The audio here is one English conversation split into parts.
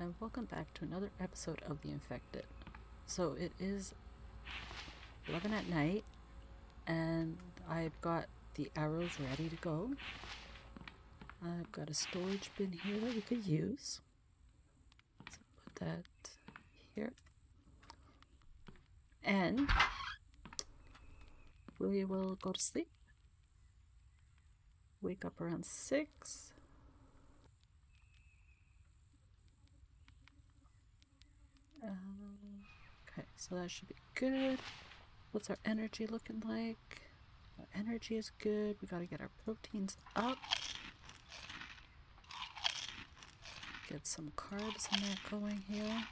and welcome back to another episode of The Infected. So it is 11 at night and I've got the arrows ready to go. I've got a storage bin here that we could use. So put that here. And we will go to sleep. Wake up around 6. Okay, so that should be good. What's our energy looking like? Our energy is good. We gotta get our proteins up. Get some carbs in there going here.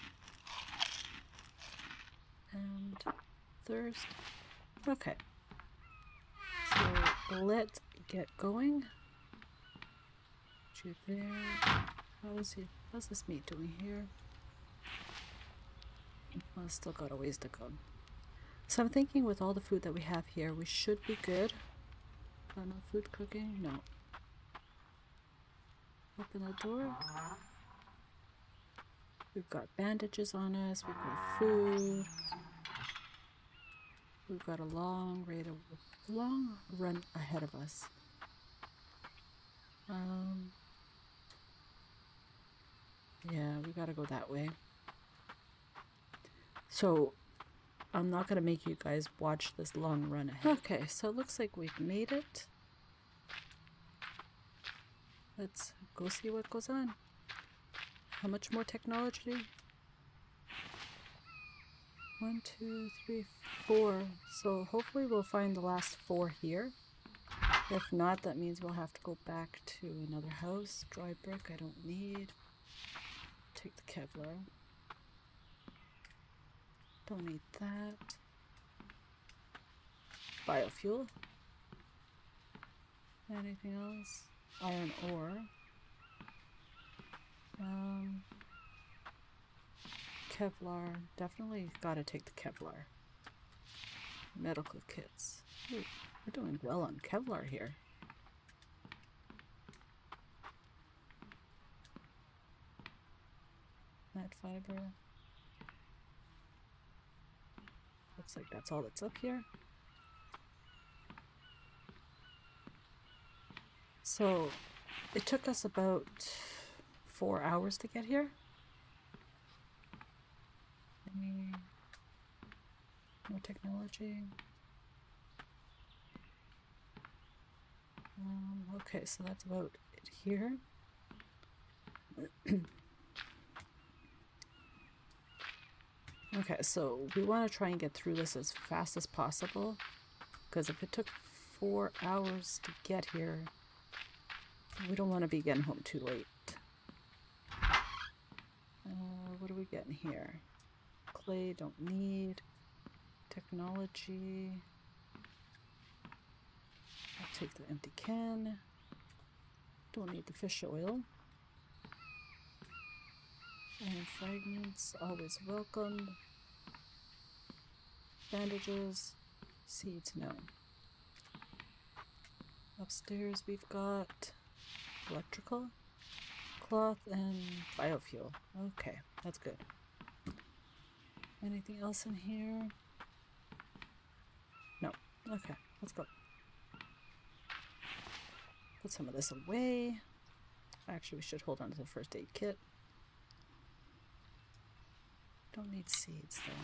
And thirst. Okay. So let's get going. Put you there. How's this meat doing here? Well, still got a ways to go. So I'm thinking with all the food that we have here, we should be good. No food cooking? No. Open the door. We've got bandages on us. We've got food. We've got a long run ahead of us. Yeah, we gotta go that way. So I'm not gonna make you guys watch this long run ahead. Okay, so it looks like we've made it. Let's go see what goes on. How much more technology? 1, 2, 3, 4. So hopefully we'll find the last 4 here. If not, that means we'll have to go back to another house. Dry brick I don't need. Take the Kevlar. Don't need that. Biofuel. Anything else? Iron ore. Kevlar. Definitely gotta take the Kevlar. Medical kits. Ooh, we're doing well on Kevlar here. Plant fiber. Looks like that's all that's up here. So it took us about 4 hours to get here. No technology. Okay, so that's about it here. Okay, so we want to try and get through this as fast as possible, because if it took 4 hours to get here, we don't want to be getting home too late. What are we getting here? Clay, don't need. Technology. I'll take the empty can. Don't need the fish oil. And fragments, always welcome. Bandages, seeds, no. Upstairs we've got electrical, cloth, and biofuel. Okay, that's good. Anything else in here? No. Okay, let's go. Put some of this away. Actually, we should hold on to the first aid kit. Don't need seeds though.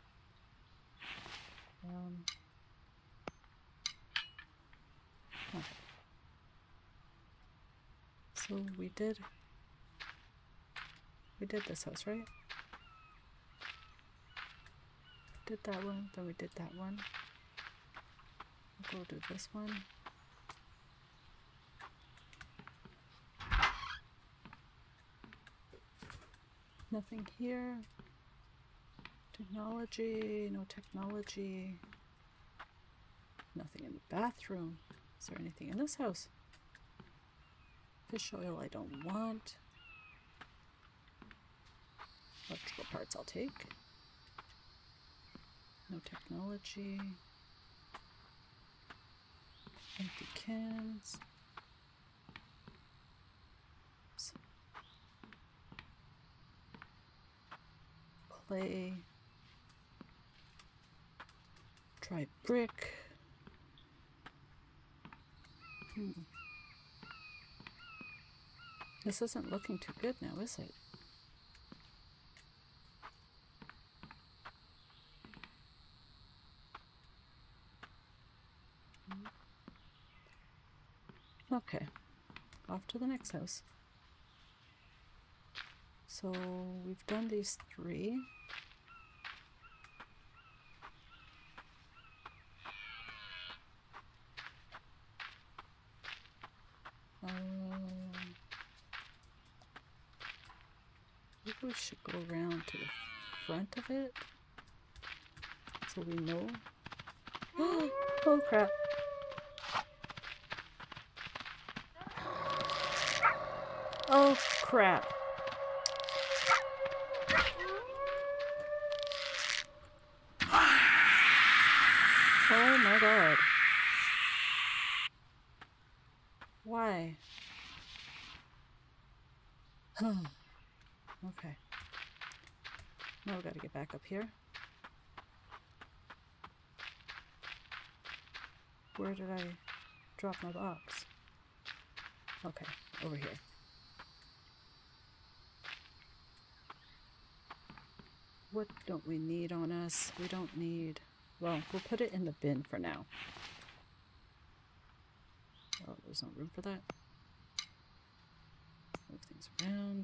Okay. So we did this house, right? Did that one, then we did that one. We'll go do this one. Nothing here. Technology, no technology. Nothing in the bathroom. Is there anything in this house? Fish oil I don't want. Electrical parts I'll take. No technology. Empty cans. Oops. clay, dry brick. This isn't looking too good now, is it? Okay, off to the next house. So we've done these 3. Maybe we should go around to the front of it so we know. Oh crap. Oh crap. Oh my god. Why? Okay. Now we gotta get back up here. Where did I drop my box? Okay, over here. What don't we need on us? We don't need... Well, we'll put it in the bin for now. Oh, there's no room for that. Move things around.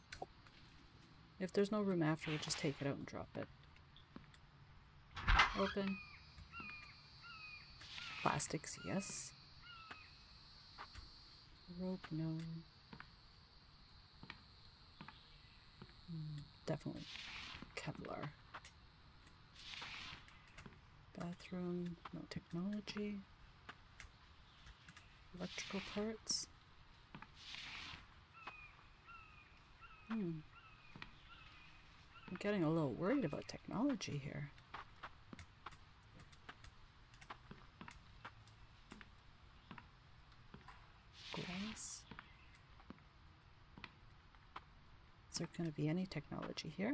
If there's no room after, we'll just take it out and drop it. Open. Plastics, yes. Rope, no. Definitely Kevlar. Bathroom, no technology. Electrical parts. I'm getting a little worried about technology here. Glass. Is there going to be any technology here?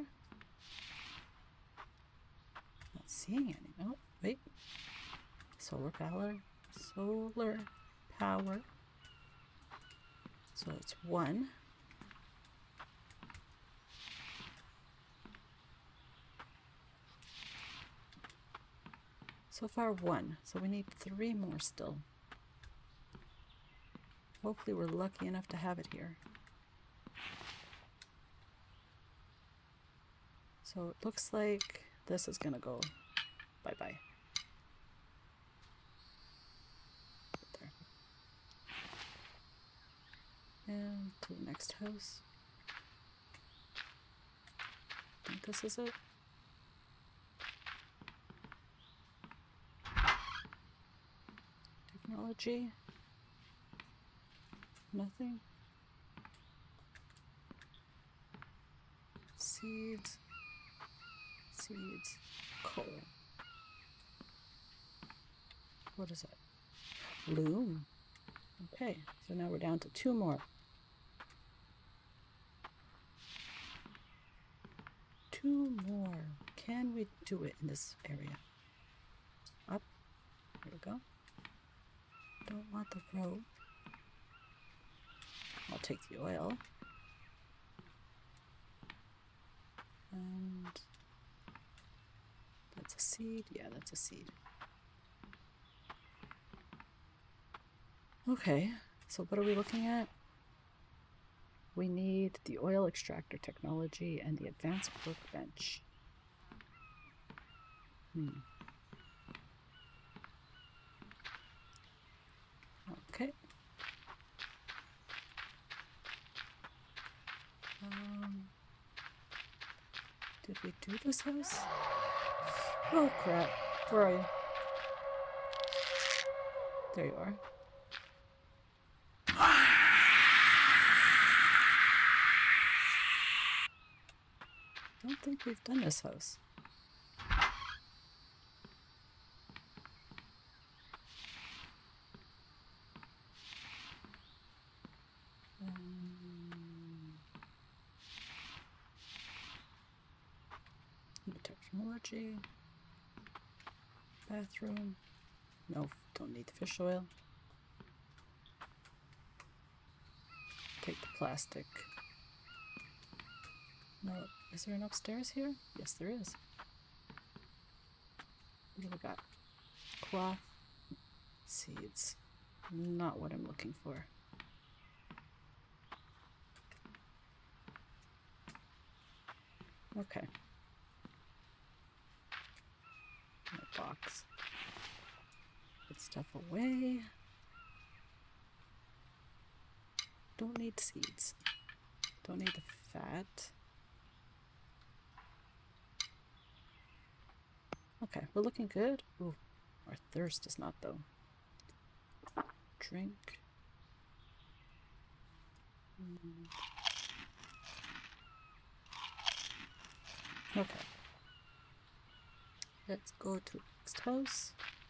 Not seeing any. Oh, wait. Solar power. Solar power. So it's 1. So far 1. So we need 3 more still. Hopefully we're lucky enough to have it here. So it looks like this is gonna go bye-bye. There. And to the next house. I think this is it. Technology. Nothing. Seeds. Seeds. Coal. What is that? Loom. Okay, so now we're down to 2 more. 2 more. Can we do it in this area? Up. There we go. Don't want the rope. I'll take the oil. And that's a seed. Yeah, that's a seed. Okay, so what are we looking at? We need the oil extractor technology and the advanced workbench. Okay. Did we do this house? Oh crap. Where are you? There you are. I don't think we've done this house. Technology. Bathroom. No, don't need the fish oil. Take the plastic. No, is there an upstairs here? Yes, there is. What do we got? Cloth. Seeds. Not what I'm looking for. Okay. My box. Put stuff away. Don't need seeds. Don't need the fat. Okay, we're looking good. Ooh, our thirst is not though. Drink. Okay. Let's go to next house.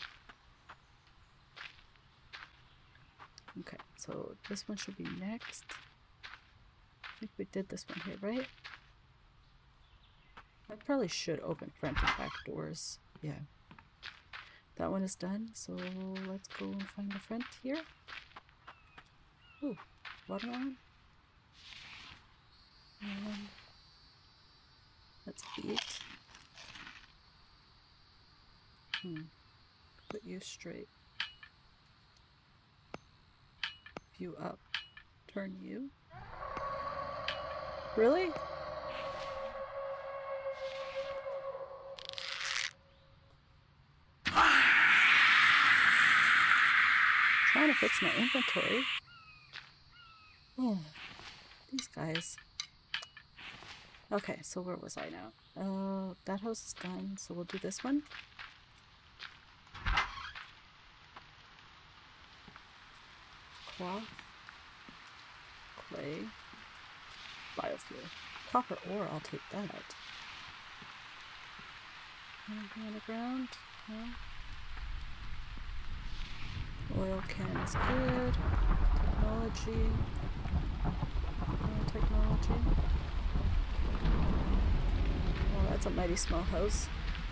Okay, so this one should be next. I think we did this one here, right? I probably should open front and back doors. Yeah. That one is done, so let's go and find the front here. Ooh, watermelon. Let's eat. Put you straight. View up. Turn you. Really? Trying to fix my inventory. Oh, these guys. Okay, so where was I now? That house is done, so we'll do this one. Cloth. Clay. Biofuel. Copper ore, I'll take that. Anything on the ground? No. Oil can is good. Technology. No technology. Oh, that's a mighty small house.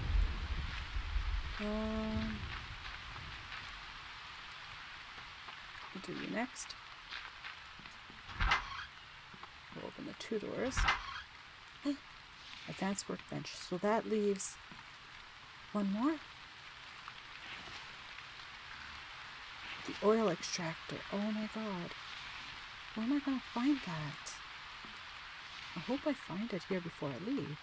We'll do you next. We'll open the 2 doors. Advanced workbench. So that leaves one more. The oil extractor. Oh my god. Where am I going to find that? I hope I find it here before I leave.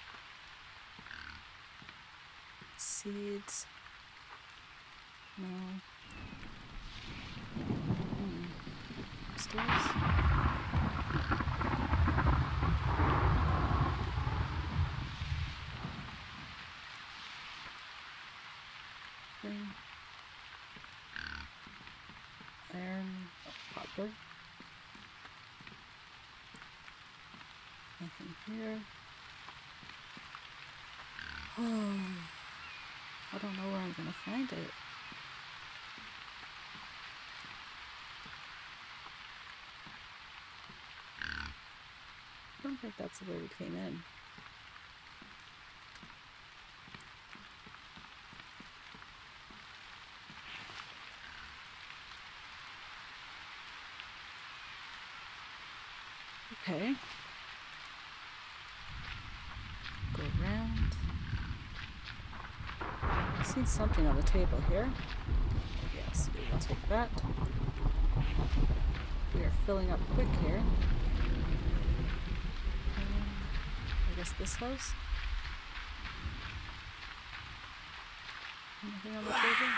Seeds. No. Upstairs. Iron, copper. Nothing here. Oh, I don't know where I'm gonna find it. I don't think that's the way we came in. Okay. Go around. I've seen something on the table here. Yes, we will take that. We are filling up quick here. I guess this house. Anything on the table?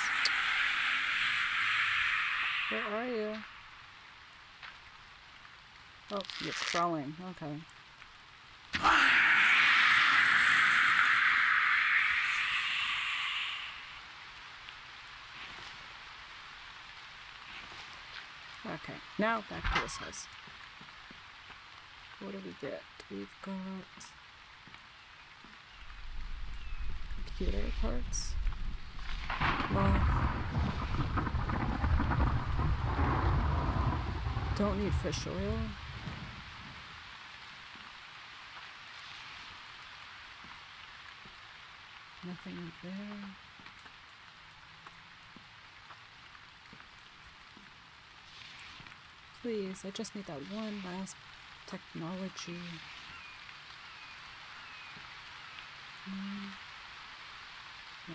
Where are you? Oh, you're crawling. Okay. Okay, now back to this house. What do we get? We've got computer parts. Don't need fish oil. Nothing in there. Please, I just need that one last technology. No.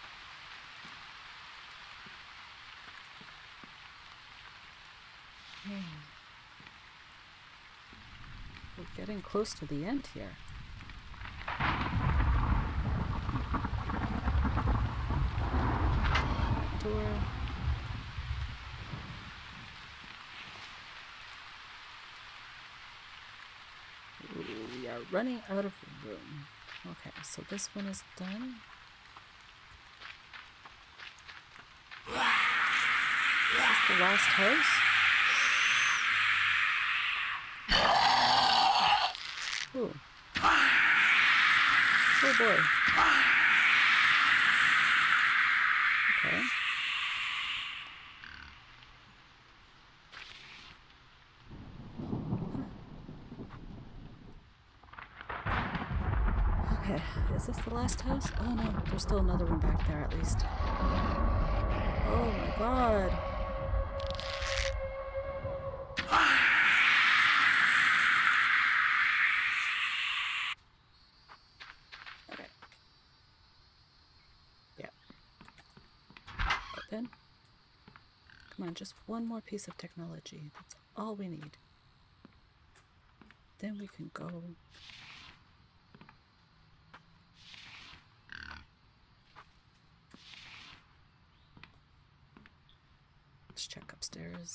We're getting close to the end here. Door. Ooh, we are running out of room. Okay, so this one is done. Is this the last house? Ooh. Oh boy. Okay. Okay, is this the last house? Oh no, there's still another one back there at least. Oh my god. Okay. Yeah. Open. Come on, just one more piece of technology. That's all we need. Then we can go. Let's check upstairs.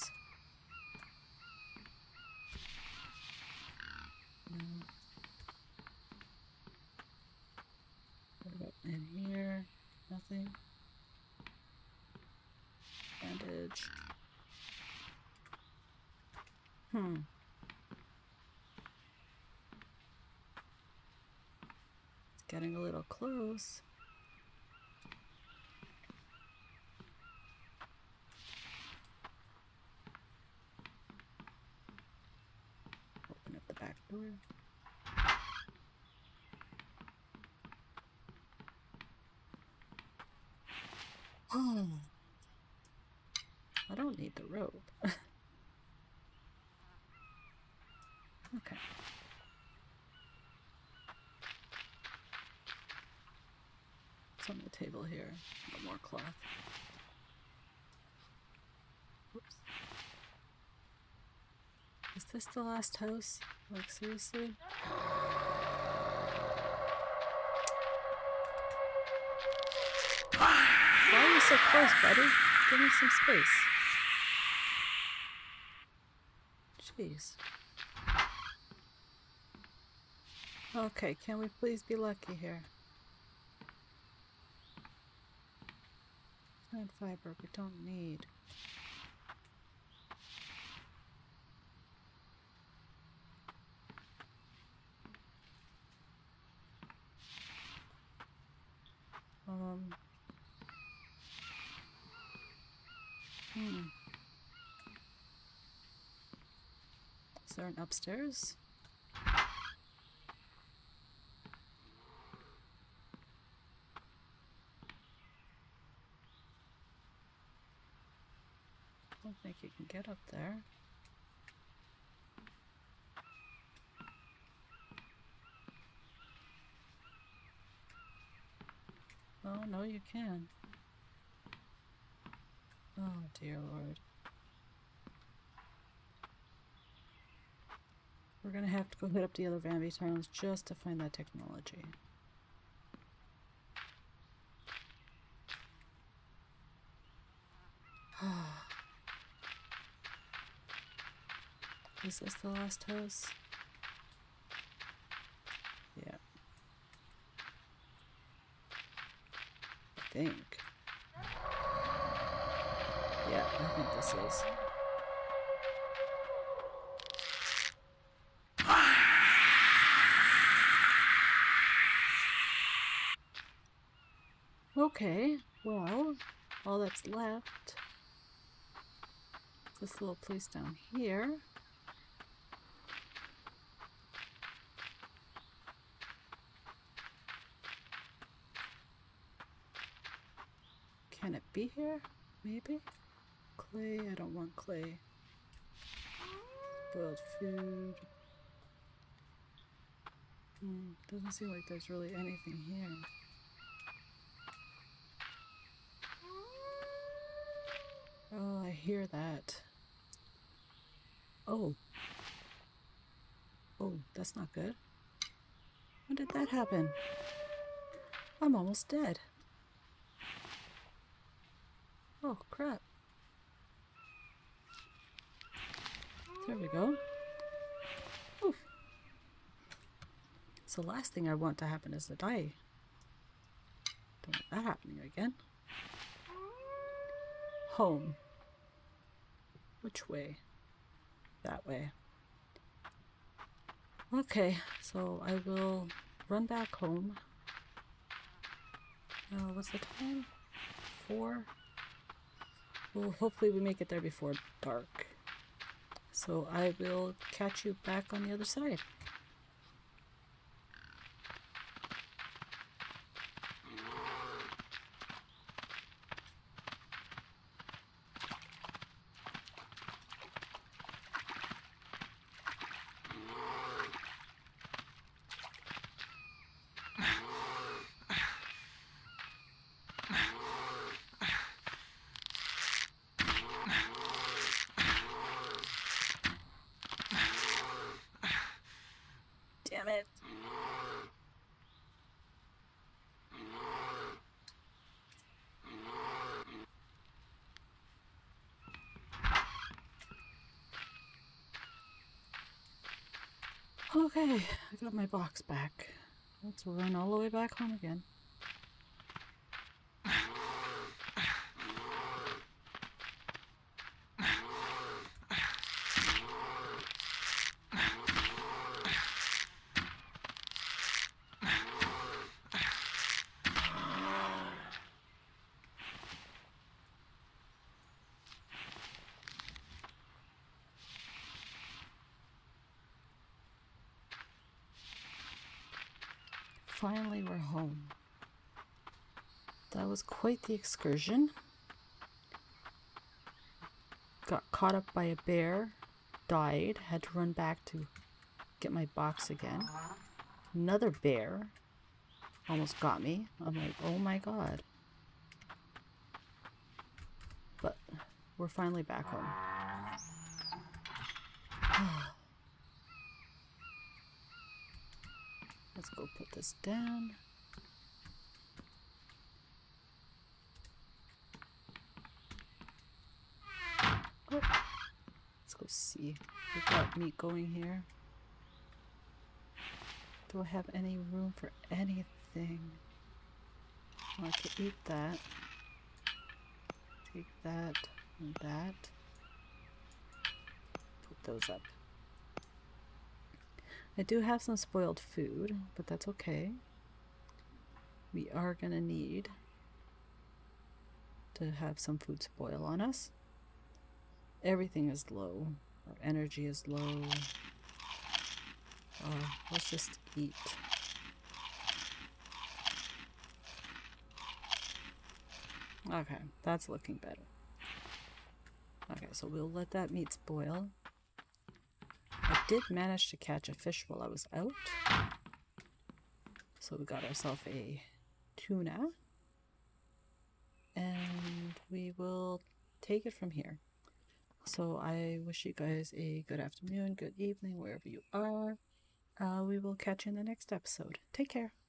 No. What about in here? Nothing. Bandage. It's getting a little close. Open up the back door. I don't need the rope. Okay. What's on the table here? No more cloth. Oops. Is this the last house? Like, seriously? Why are you so close, buddy? Give me some space. Jeez. Okay, can we please be lucky here? Plant fiber we don't need. Is there an upstairs? I don't think you can get up there. Oh, no, you can. Oh, dear Lord. We're gonna have to go hit up the other Vambie towns just to find that technology. Is this the last house? Yeah. I think. Yeah, I think this is. Okay, well, all that's left is this little place down here. Can it be here? Maybe? Clay? I don't want clay. Boiled food. Doesn't seem like there's really anything here. Oh, I hear that. Oh. Oh, that's not good. When did that happen? I'm almost dead. Oh, crap. There we go. Oof. So the last thing I want to happen is to die. Don't want that happening again. Home. Which way? That way. Okay, so I will run back home. What's the time? 4? Well, hopefully we make it there before dark. So I will catch you back on the other side. Damn it. Okay, I got my box back. Let's run all the way back home again. Finally, we're home. That was quite the excursion. Got caught up by a bear, died, had to run back to get my box again. Another bear almost got me. I'm like, oh my god. But we're finally back home. Let's go put this down. Oh, let's go see. We've got meat going here. Do I have any room for anything? I could eat that. Take that and that. Put those up. I do have some spoiled food, but that's okay. We are gonna need to have some food spoil on us. Everything is low. Our energy is low. Let's just eat. Okay, that's looking better. Okay, so we'll let that meat spoil. I did manage to catch a fish while I was out. So we got ourselves a tuna. And we will take it from here. So I wish you guys a good afternoon, good evening, wherever you are. We will catch you in the next episode. Take care.